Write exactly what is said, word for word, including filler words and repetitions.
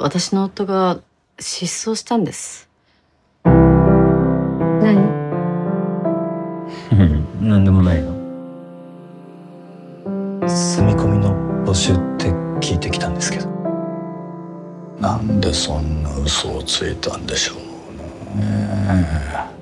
私の夫が失踪したんです。 何？ なんでもないよ。 住み込みの募集って聞いてきたんですけど。 なんでそんな嘘をついたんでしょうね。